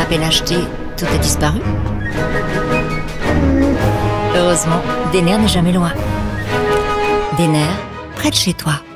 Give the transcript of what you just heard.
À peine acheté, tout a disparu. Heureusement, Denner n'est jamais loin. Denner, près de chez toi.